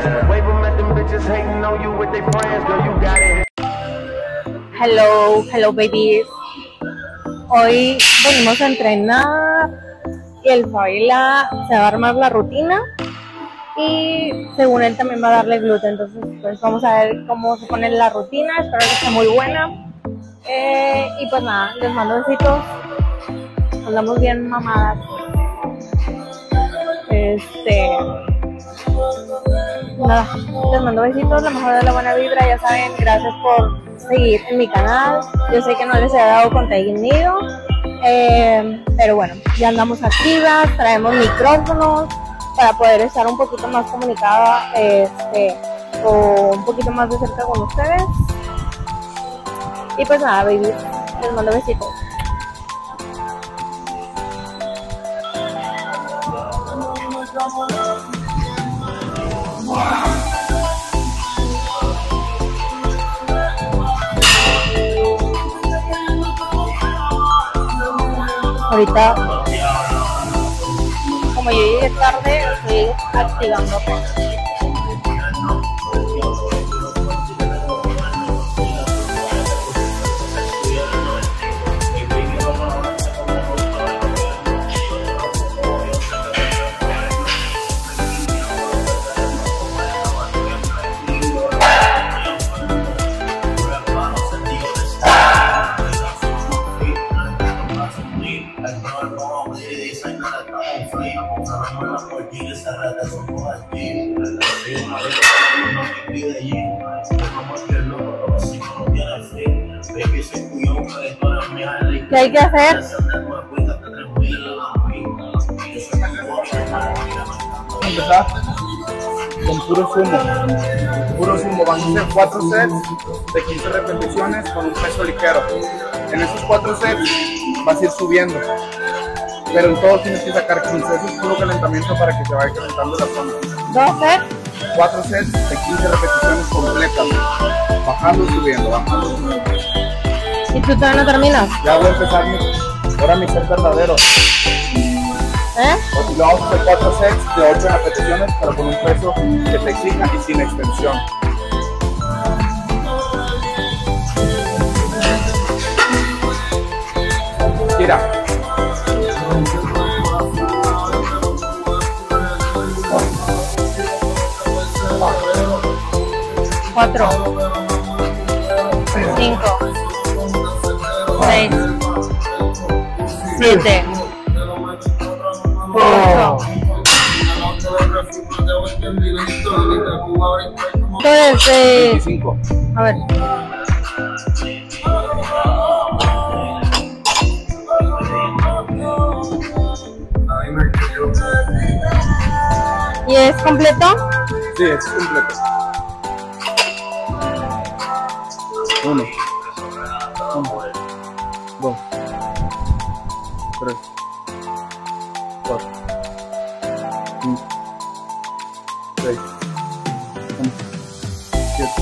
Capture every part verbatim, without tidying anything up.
Hello, hello babies. Hoy venimos a entrenar y el Fabila se va a armar la rutina y según él también va a darle gluten. Entonces pues vamos a ver cómo se pone la rutina, espero que esté muy buena. Eh, y pues nada, les mando besitos, andamos bien mamadas. Este, nada, les mando besitos, la mejor de la buena vibra, ya saben, gracias por seguir en mi canal. Yo sé que no les he dado contenido, eh, pero bueno, ya andamos activas, traemos micrófonos para poder estar un poquito más comunicada, este, o un poquito más de cerca con ustedes. Y pues nada, baby, les mando besitos. Ahorita, como yo llegué tarde, estoy activando apenas. ¿Qué hay que hacer? Empezar con puro sumo. Puro sumo. Van a ser cuatro sets de quince repeticiones con un peso ligero. En esos cuatro sets vas a ir subiendo, pero en todos tienes que sacar quince. Eso es puro calentamiento para que se vaya calentando la zona. ¿Dos sets? Cuatro sets de quince repeticiones completas. Bajando y subiendo, bajando y subiendo. ¿Y tú todavía no terminas? Ya voy a empezar mi, ahora mi set verdadero. ¿Eh? Y lo vamos a hacer cuatro sets de ocho repeticiones, pero con un peso que te exija y sin extensión. Mira. Cuatro. Cinco. Seis. Siete. Ocho. Entonces, veinticinco. A ver. ¿Y es completo? Sí, es completo. Uno. Uno. Dos. Tres. Cuatro. Cinco. Seis. Once. Siete.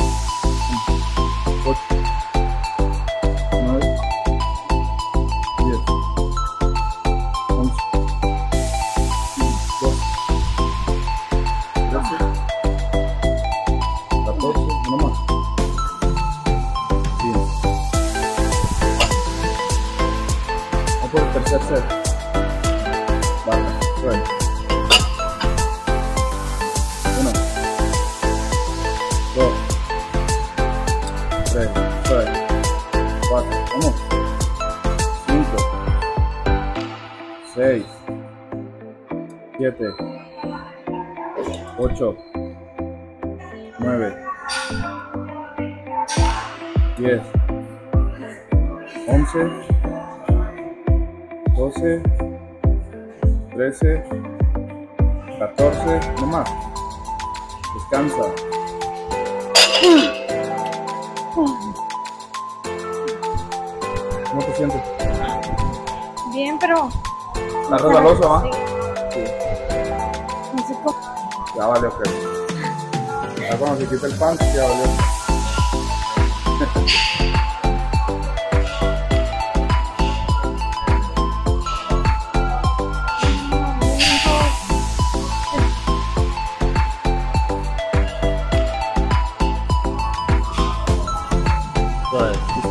Ocho. Nueve. Diez. Once. Doce. Trece. Catorce. Uno más. Por el tercer set. Baja, suena. Uno. Dos. Tres. Suena. Cuatro. Vamos. Cinco. Seis. Siete. Ocho. Nueve. Diez. Once. doce, trece, catorce, no más. Descansa. ¿Cómo te sientes? Bien, pero... ¿Está resbaloso, va? Sí. Sí. Ya valió, ok. Ya cuando se quita el pan, ya valió.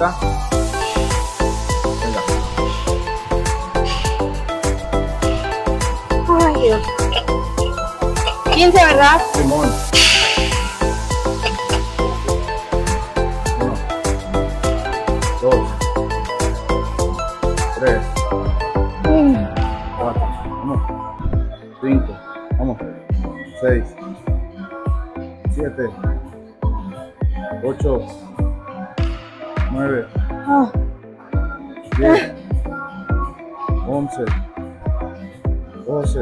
¿verdad? Venga. Ay, Dios. quince, ¿verdad? Simón. Uno, dos, tres, Mm. cuatro, vamos, cinco, vamos, seis, siete, ocho, nueve, Ah. diez, once, doce,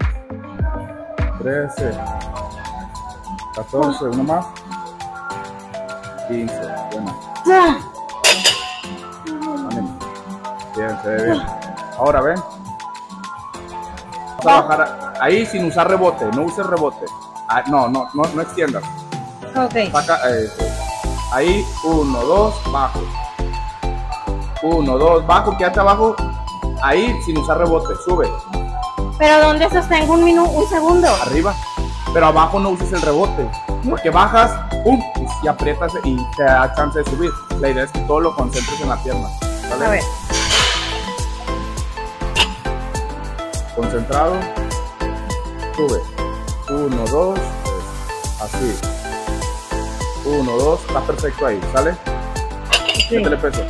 trece, catorce, uno más, quince, bueno, Ah. ánimo, bien, se ve bien. Ahora ven, vamos a bajar ahí sin usar rebote, no uses rebote, ah, no, no, no, no extiendas, Ok. saca, eh, ahí, uno, dos, bajo, uno, dos, bajo, quédate abajo, ahí sin usar rebote, sube, Pero ¿dónde sostengo un minuto, un segundo? arriba, pero abajo no uses el rebote, porque bajas, pum, y aprietas y te da chance de subir. La idea es que todo lo concentres en la pierna, ¿vale? A ver. Concentrado, sube, uno, dos, tres, así, uno, dos, está perfecto ahí, ¿sale? Sí. Métele peso,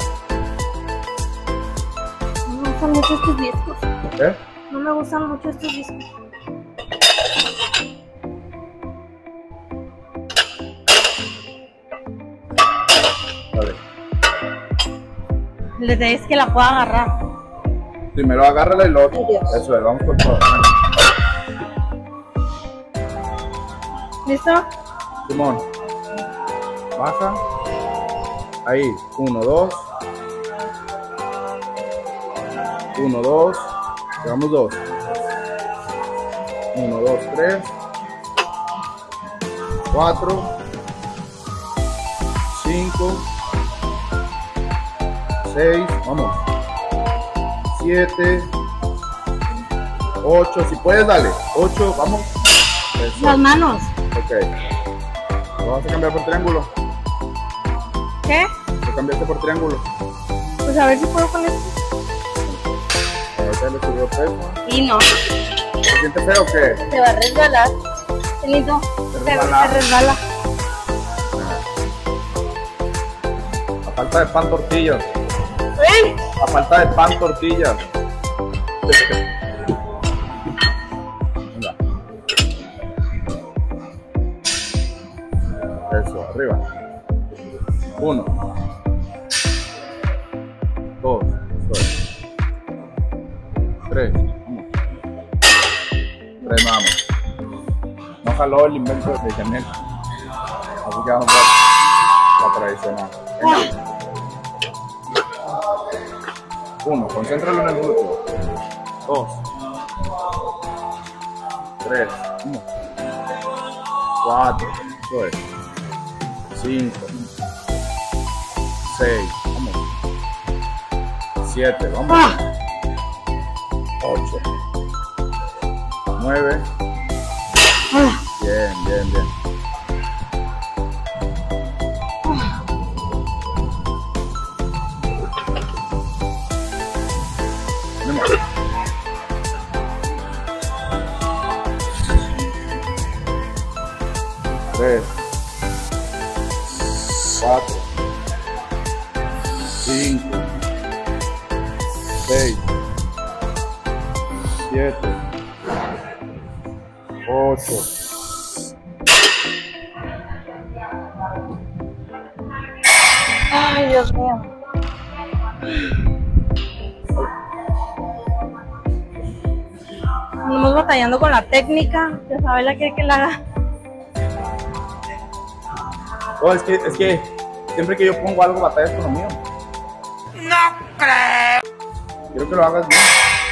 No me gustan mucho estos discos. ¿eh? No me gustan mucho estos discos. Vale. Le tenéis que la pueda agarrar. Primero agárrala y luego, Ay, Dios. eso es, vamos con todo. ¿Listo? Simón, baja, ahí, uno, dos, uno, dos, llevamos dos, uno, dos, tres, cuatro, cinco, seis, vamos, siete, ocho, si puedes dale, ocho, vamos, eso. Las manos. Ok, lo vas a cambiar por triángulo. ¿Qué? Lo cambiaste por triángulo. Pues a ver si puedo con esto. Ahorita le subió peso. Y no. ¿Se siente feo o qué? Se va a resbalar. Celito. Se Se, resbala. se resbala. A falta de pan, tortillas. ¡Ven! A falta de pan, tortillas. Venga. Eso, arriba. Uno. Dos. Eso es. Tres. Vamos. Tres nada más. No jaló el invento de Chanel. Así que vamos a ver la tradicional. Venga. Uno, concéntralo en el glúteo. Dos. Tres. Uno. Cuatro. Eso es. Cinco. Seis. Vamos. Siete. Vamos. Ah. Ocho. Nueve. Ah. Bien, bien, bien. Venga. Tres. Cuatro. Cinco. Seis. Siete. Ocho. Ay, Dios mío. Estamos batallando con la técnica. Ya sabes la quiere que la haga. Oh, es que, es que siempre que yo pongo algo batallas con lo mío. No creo. Quiero que lo hagas bien.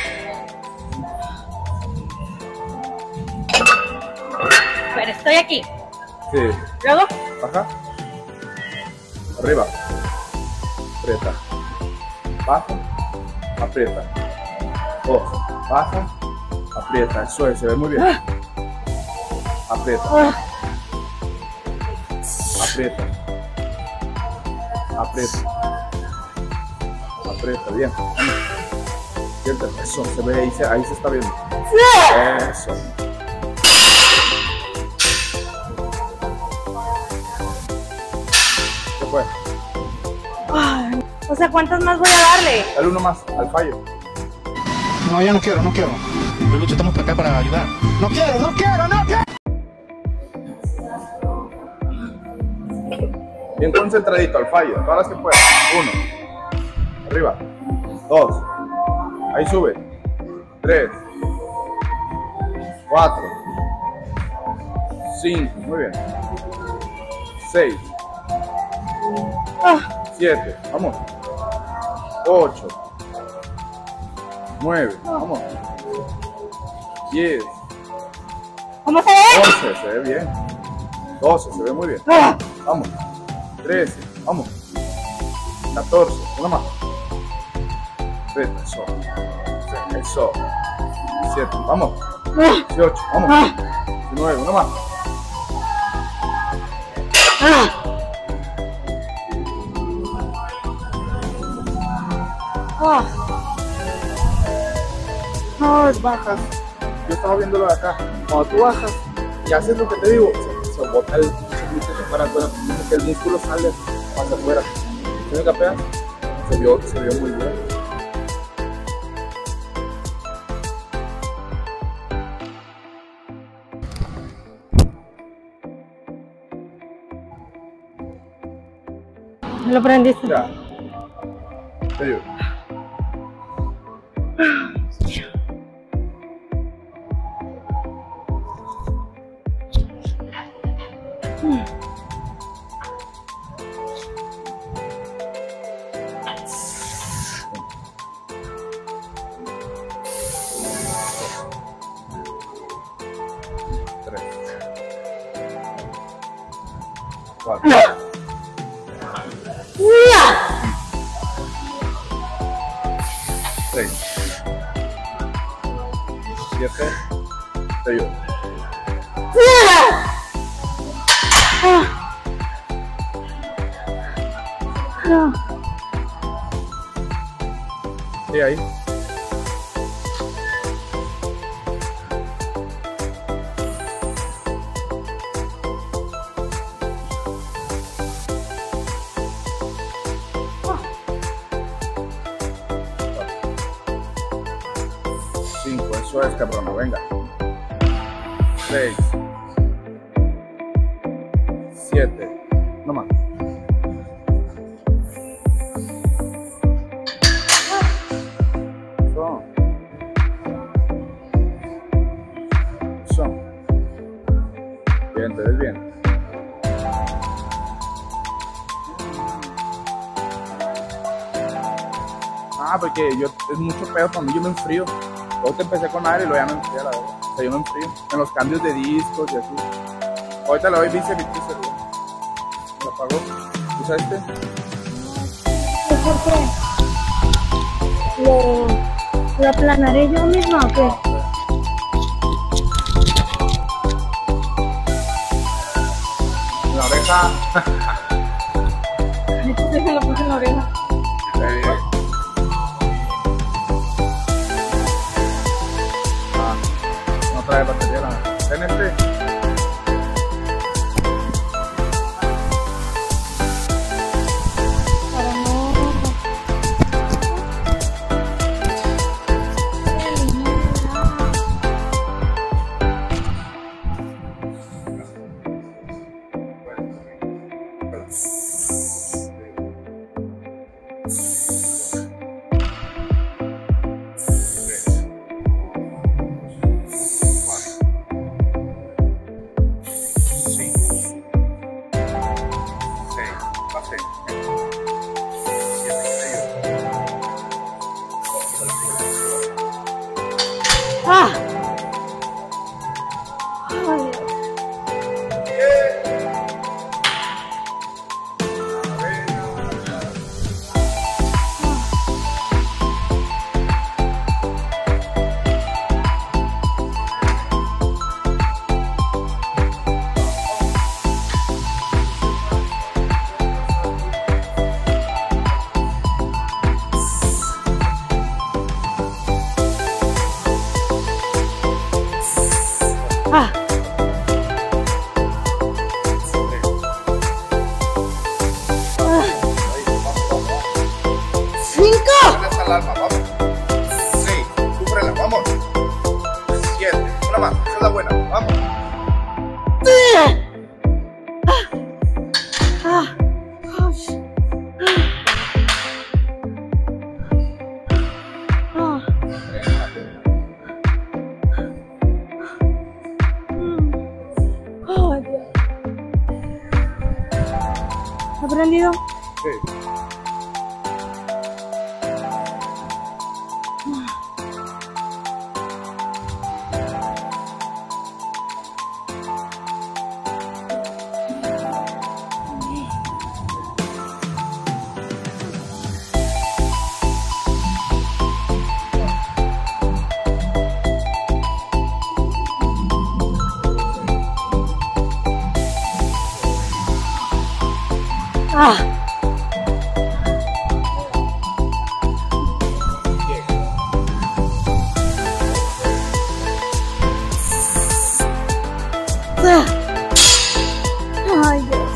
Pero estoy aquí. Sí. Luego. Baja. Arriba. Aprieta. Baja. Aprieta. Dos. Baja. Aprieta. Eso es, se ve muy bien. Aprieta. Ah. Aprieta. Aprieta. aprieta, bien. Siéntate, eso, se ve, ahí se, ahí se está viendo. Eso. ¿Qué fue? Ay, o sea, ¿cuántas más voy a darle? Dale uno más, al fallo. No, ya no quiero, no quiero. Lucho, estamos para acá para ayudar. No quiero, no quiero, no quiero. Bien concentradito, al fallo, todas las que puedas. Uno. Arriba. Dos. Ahí sube. Tres. Cuatro. Cinco. Muy bien. Seis. Ah, Siete. Vamos. Ocho. Nueve. Vamos. Diez. ¿cómo se ve? Once. Se ve bien. Doce. Se ve muy bien. Ah, Vamos. Trece. Vamos. Catorce. Una más. Eso. Eso. Diecisiete. Vamos. Dieciocho. Vamos. ah, Diecinueve. Una más. ah. Ah. No, es bajas. Yo estaba viéndolo de acá. Cuando tú bajas y haces lo que te digo, se, se bota el glúteo para afuera, como que el músculo sale hacia afuera. ¿Sí me capeas? Se vio, se vio muy bien. ¿Me lo prendiste? Ya. Te digo. Tres. Cuatro. Seis. Siete. Te digo. Sí, ahí. Cinco, eso es, cabrón, venga. Seis. Siete. No más. Eso. Eso. Bien, te ves bien. Ah, porque yo, es mucho pedo cuando yo me enfrío. Luego te empecé con aire y luego ya me enfrío, la verdad. O sea, yo me enfrío en los cambios de discos y así. Ahorita le doy bíceps y tríceps. ¿Se apagó? ¿Usa este? ¿Por qué? ¿Lo, lo aplanaré yo misma o qué? En la oreja. Entonces me lo puse en la oreja. Eh, ah, no trae batería la verdad. Ten este. Para no... ¡Ah! Ay, Ah. Ah. Cinco. Esa alarma, vamos. Seis, súbrela, vamos. Siete, una más, esa es la buena, vamos. Ah. ¿Ha prendido? Sí. Ah. Ah. Ay, Dios.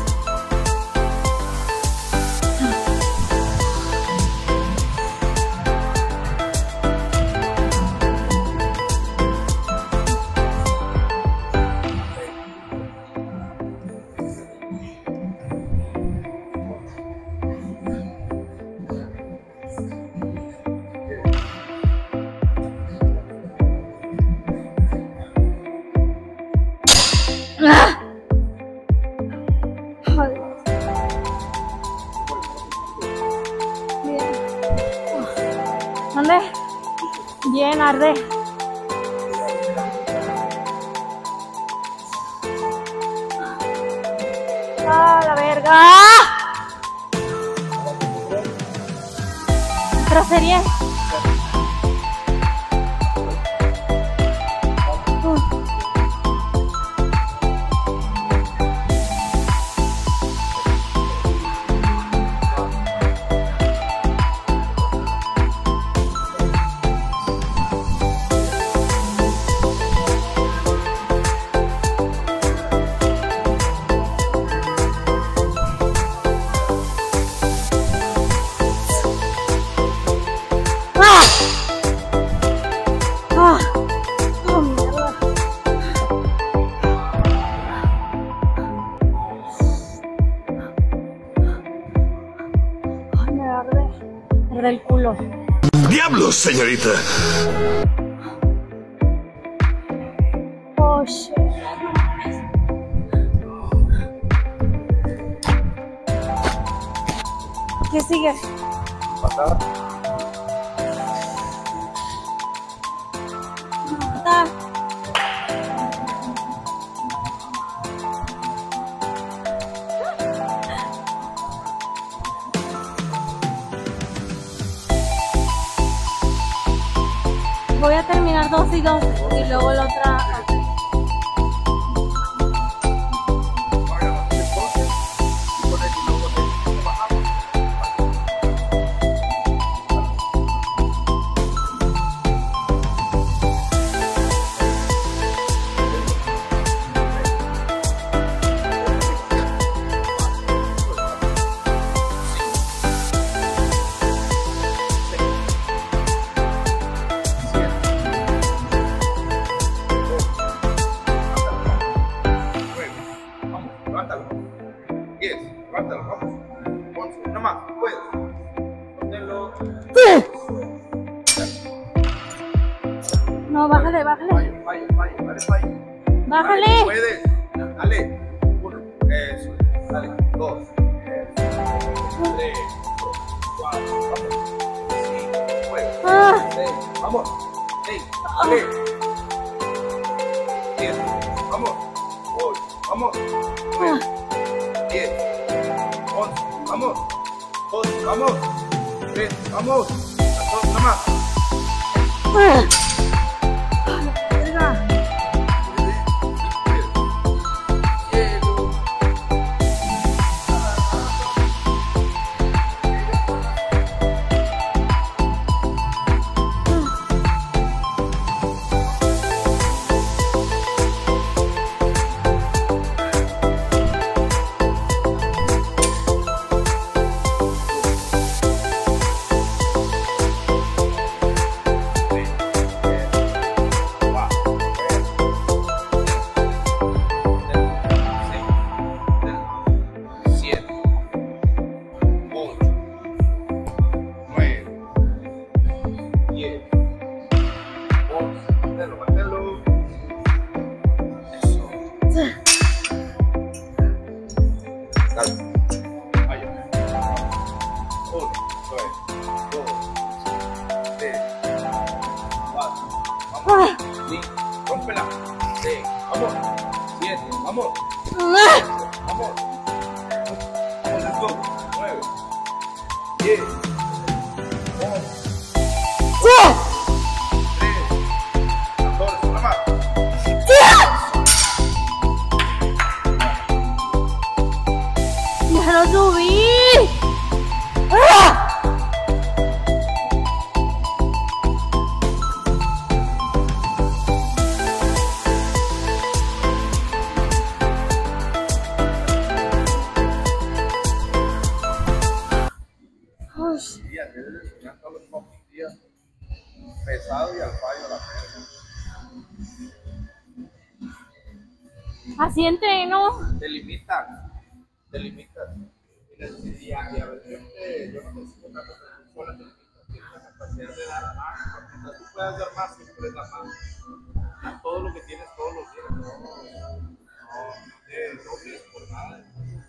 Ah. Ay. Bien. ¿Dónde? Bien, arde. ¡Ah, la verga! Pero sería. Ah, oh, mierda. Ay, me arde. Me arde el culo. ¡Diablos, señorita! Oh, shit. ¿Qué sigue? Pasada. Ah. Voy a terminar dos y dos y luego la otra. diez, levántalo, vamos. once, una más, puedes. Póntelo. No, bájale, bájale. Fallo, fallo, fallo, dale fallo. Bájale. Dale, puedes. Dale. Uno, eso. Dale, dos. Eso. Tres, cuatro, vamos. Cinco, puedes. Ah. Seis, vamos. Seis, dale. Siete, vamos. Ocho, vamos. Nueve, diez, once, vamos. doce, vamos. trece, vamos. catorce, una más. Ah. Verga. cinco, rómpela, seis, vamos, siete, vamos, vamos, vamos, dos, nueve, diez, once, tres, catorce, una más. ¡Ya lo subí! ¡Ah! Días, debes de enseñar todos los fucking días. Pesado y al fallo la pena. Así entreno. Te limitan, te limitan. Y a, y a veces eh, yo no necesito tanto, pero tú sola te limitas. Tienes la capacidad de dar más. Mientras tú puedas dar más, siempre das más. A todo lo que tienes todos los días. No, no, no te dobles por nada.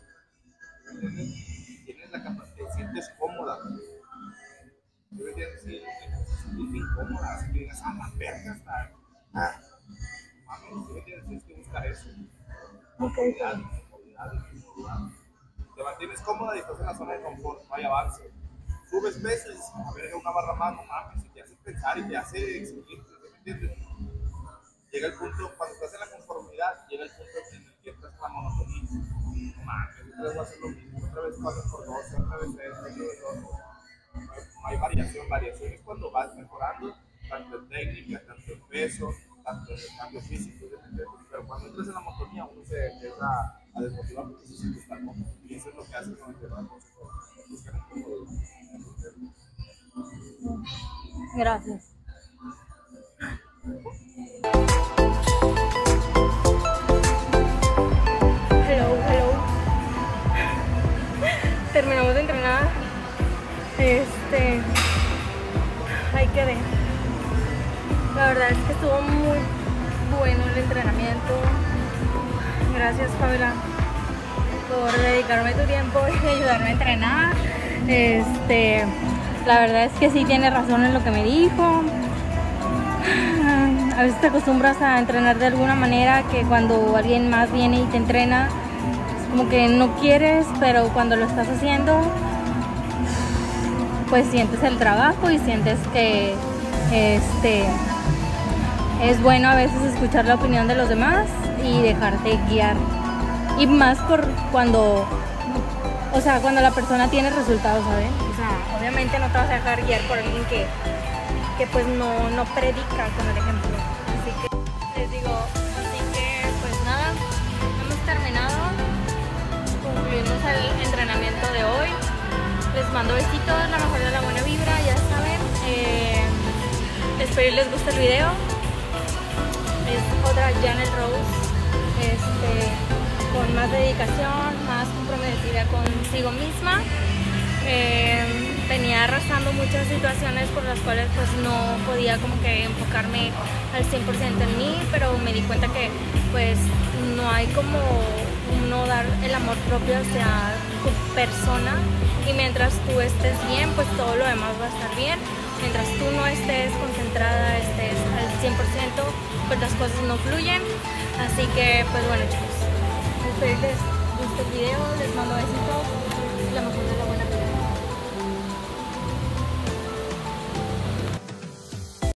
Tienes la capacidad, te sientes cómoda. Yo diría que sí, te sientes incómoda, así que digas, ah, la verga está. Ah, mami, yo diría que tienes que buscar eso. Comodidad, comodidad, comodidad. Te mantienes cómoda y estás en la zona de confort, no hay avance. Subes peso y dices, a ver, una barra más, no mames, y te hace pensar y te hace exigirte, ¿me entiendes? Llega el punto, cuando estás en la conformidad, llega el punto en el que estás en la monotonía. No mames, otra vez voy a hacer lo mismo, otra vez cuatro por dos, otra vez tres, otra vez dos. No hay, no hay variación, variación es cuando vas mejorando, tanto en técnica, tanto en peso, tanto en el cambio físico, pero cuando entras en la monotonía uno se empieza a desmotivar porque se siente tan cómodo, y eso es lo que hace con el tema de buscar un poco de... Gracias. Hello, hello. Terminamos de entrenar. Este. Ahí quedé. La verdad es que estuvo muy bueno el entrenamiento. Gracias, Fabiola, por dedicarme tu tiempo y ayudarme a entrenar. Este. La verdad es que sí tiene razón en lo que me dijo. A veces te acostumbras a entrenar de alguna manera que cuando alguien más viene y te entrena, es como que no quieres, pero cuando lo estás haciendo, pues sientes el trabajo y sientes que este, es bueno a veces escuchar la opinión de los demás y dejarte guiar. Y más por cuando, o sea, cuando la persona tiene resultados, ¿sabes? O sea, obviamente no te vas a dejar guiar por alguien que, que pues no, no predica con el ejemplo. Así que les digo, así que pues nada, hemos terminado, concluimos el entrenamiento de hoy. Les mando besitos, la mejor de la buena vibra, ya saben. Eh, espero que les guste el video. Es otra Janet Rose, este, con más dedicación, más comprometida consigo misma. Eh, venía arrastrando muchas situaciones por las cuales pues no podía como que enfocarme al cien por ciento en mí, pero me di cuenta que pues no hay como uno dar el amor propio hacia tu persona, y mientras tú estés bien, pues todo lo demás va a estar bien. Mientras tú no estés concentrada, estés al cien por ciento, pues las cosas no fluyen. Así que pues bueno, chicos, espero que les guste el video, les mando besitos, la mejor de la buena vida.